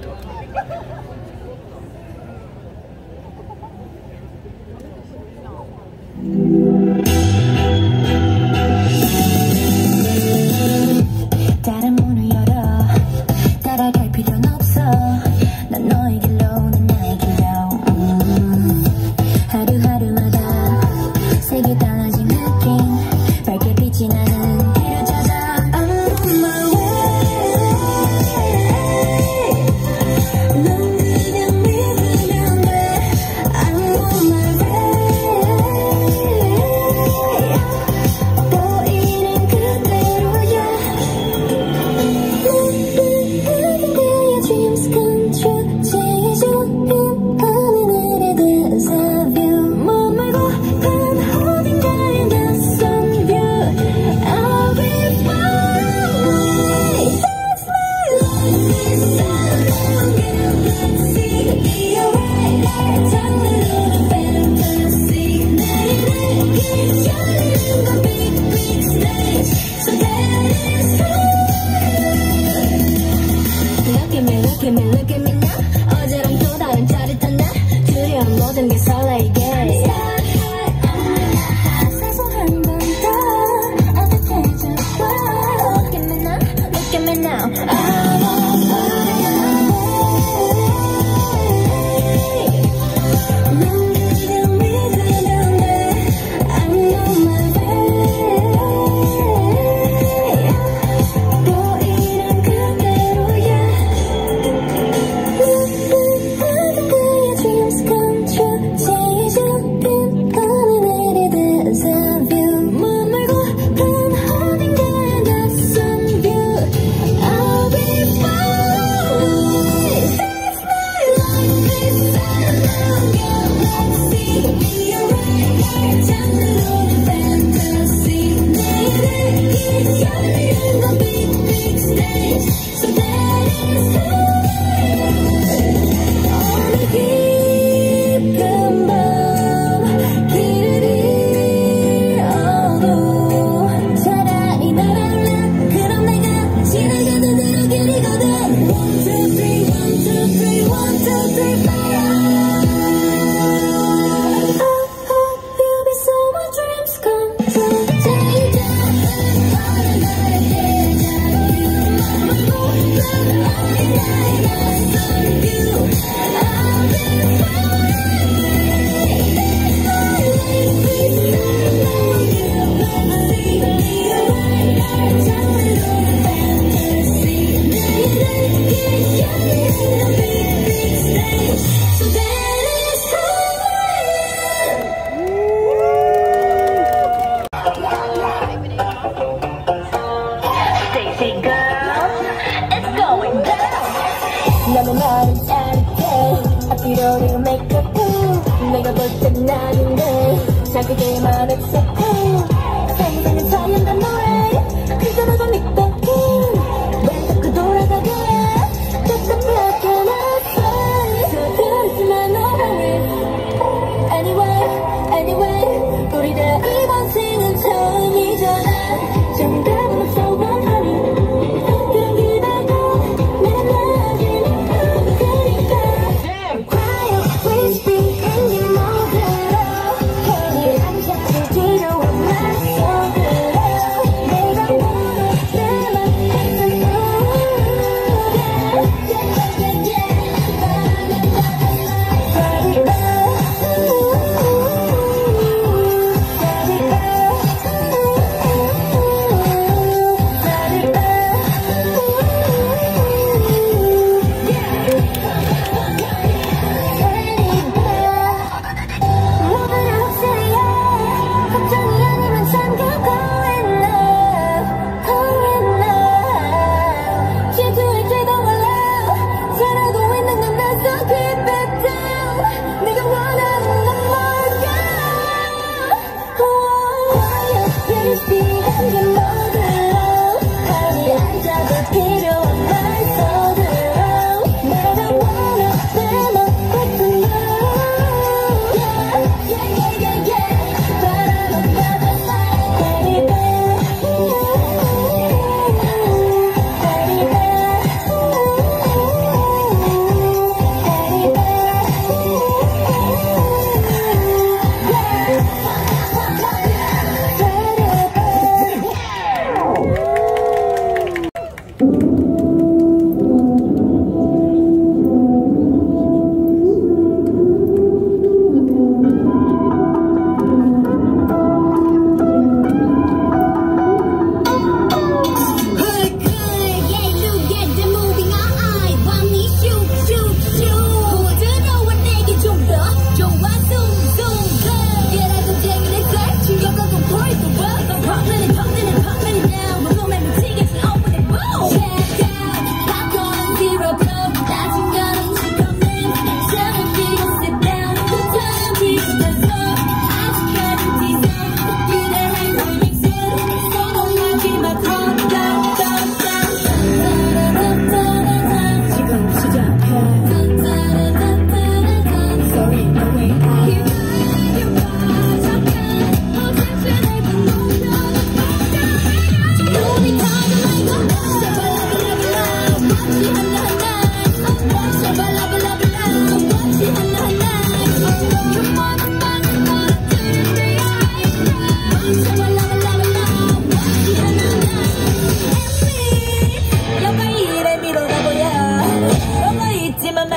다른 문을 열어 따라갈 필요는 없어 난 너의 길로 난 나의 길로 하루하루마다 색이 달라진 느낌 밝게 빛이 나는 길을 찾아 I'm on my way 넌 그냥 믿으면 돼 I'm on my way 보이는 그대로야 Dreams come true 제일 좋은 하늘의 데자뷰 못 말고 간 어딘가에 낯선 view I'll be far away That's my life is all around you Let's see be alright 장르로는 fantasy 내일의 길 열리는 건 big big stage So that is Look at me, look at me, look at me now 어제랑 또 다른 짜릿한 날 두려운 모든 게 설레게 사소한 건 다 어색해져봐 Look at me now, look at me now I'm on fire 넌 그냥 믿으면 돼 I'm on my way 보이는 그대로야 Dreams come true 제일 좋은 하늘의 데자뷰 못 말고 간 어딘가에 낯선 view I'll be far away That's my life is all around you Let's see be alright 장르로는 fantasy 내일의 길 열리는 건 big big stage So that is 어느 깊은 밤 길을 잃어도 차라리 날아올라 그럼 내가 지나가던 대로 길이거든 1, 2, 3, 1, 2, 3, 1, 2, 3, fire I hope you'll be so my dreams come true 제일 작은 어느 날의 데자뷰 맘을 난 어딘가에 낯선 view I'll be far away That's my life is all around you Let's see be alright 장르로는 fantasy 내일의 길 열리는 건 big big stage So that is who Stacy girl, it's going down 나는 나를 짜릿해 앞뒤로 네가 메이크업 내가 볼 땐 아닌데 자기들만 accept 생각은 자연단 노래 그전에도 닉백인 왜 자꾸 돌아가게 답답하게 났어 서두르지만 no worries Anyway, anyway 우리들 이번 생은 처음이잖아 정답은 없어 원하니 그럼 기다려 내가 나중에 그러니까 Quiet, whisper, and you know that all 이 앉아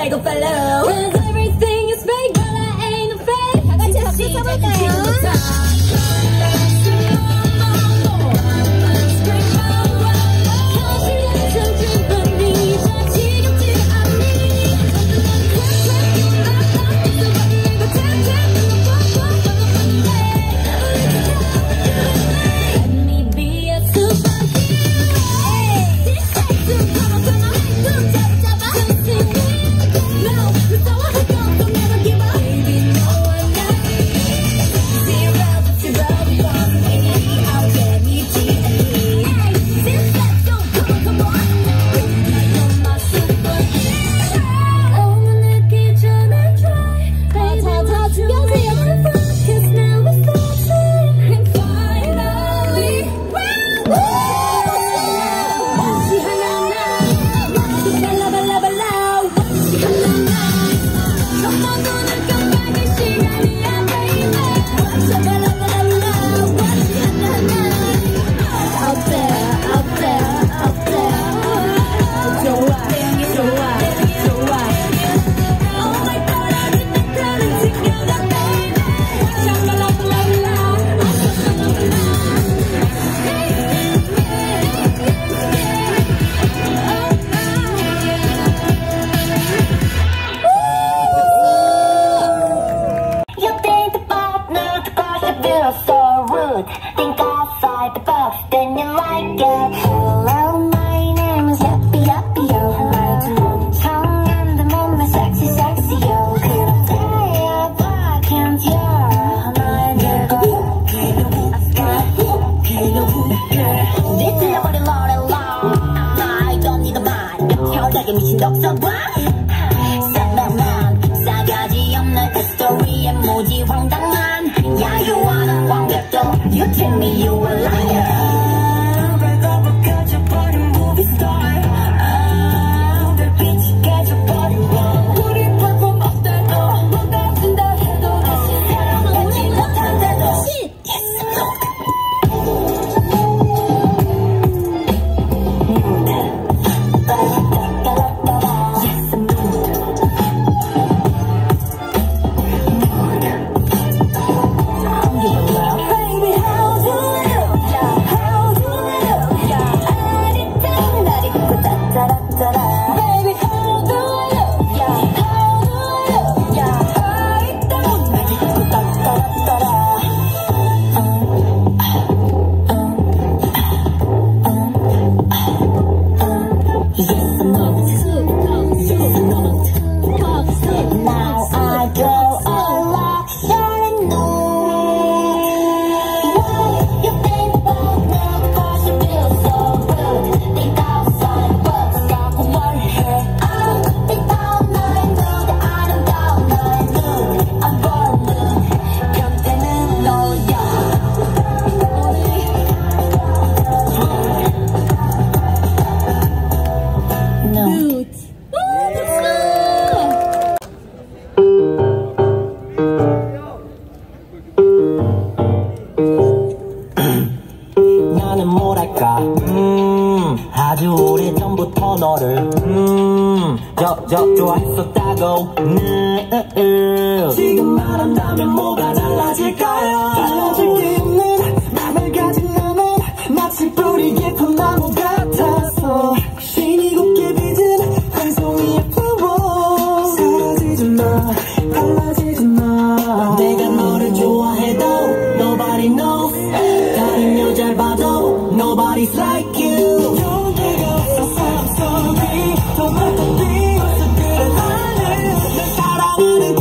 go follow. 'Cause everything is fake, but I ain't a fake. 다 같이 박수 쳐볼까요? Think outside the box, then you like it. Hello, my name is Yappy Yappy Yo. 성함도 몸매 sexy sexy yo. 그렇대요, I can't hear. 나의 늙어 뒤틀려버린 노래 I don't need a mind. 혀대게 미친 독서관. 쌈방만 싸가지 없는 스토리에 모지 황당한 야유하는 완벽도. You tell me you a liar. 배고파 가져버린 movie star. 별빛이 깨져버린 거. 우리 플랫폼 없대도 뭔가 준다 해도 다시 사랑하지 못한대도. Yes, 나는 뭐랄까 아주 오래전부터 너를 좋아했었다고. 지금 말한다면 뭐가 달라질까요? 달라질 게 없는 맘을 가진 나는 마치 뿌리 깊은 나무 같아서 신이 곱게 빚은 한 송이의 flower. 사라지지 마, 달라지지 마. 내가 너를 좋아해도 nobody knows. 다른 여자를 봐도 nobody's like you. 용기가 없어서 I'm sorry. 토마토 피워서 그래 나는 널 사랑하는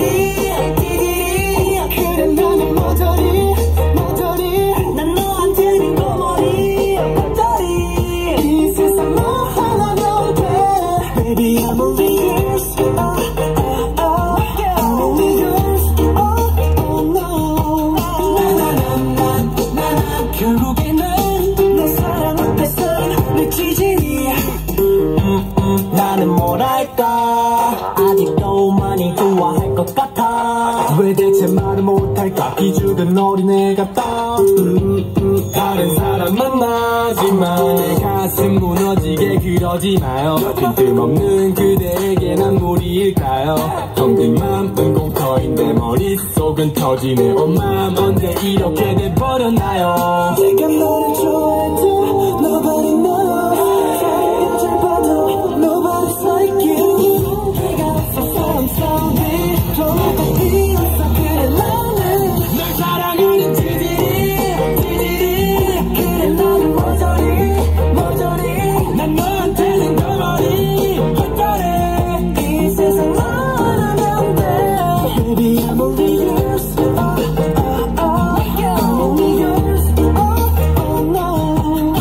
기질이 그래 나는 모조리 난 너한테는 고머리 겉절이 이 세상 뭐 하나면 돼. Baby I'm only yours. I'm only yours. Oh no. 난 결국에는 내 사랑 앞에선 내 기질이. 나는 뭐랄까 아직도 많이 좋아할 것 같아. 왜 대체 말을 못할까 기죽은 어린애 같다. 다른 사람 만나지만 내 가슴 무너지게 그러지 마요. 빈틈없는 그대에게 난 무리 일까요? 텅빈 맘은 공터인데 머릿속은 터지네. 맘 언제 이렇게 돼버렸나요? 내가 너를 좋아해도 nobody knows. 사랑은 잘 봐도 nobody's like you. 내가 없어서 I'm sorry. 너가 비었어 그래 나는 널 사랑하는 지질이 그래 나는 모조리 난 너한테는 가만히 헛다래. 이 세상 너라면 돼. Baby I'm only yours. Only yours. Oh no.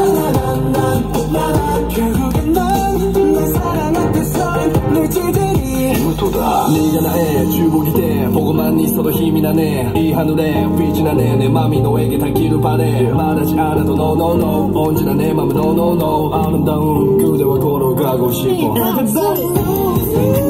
난 결국엔 넌 사랑한테선 늘 지질이 무토다. 네가 나의 주복이 돼. 보고만 있어도 힘이 나네. 이 하늘에 빛이 나네. 내 맘이 너에게 닿기를 바래. 말하지 않아도 no no no. 언제나 내 맘은 no no no. 아름다운 그대와 걸어가고 싶어. Everybody knows.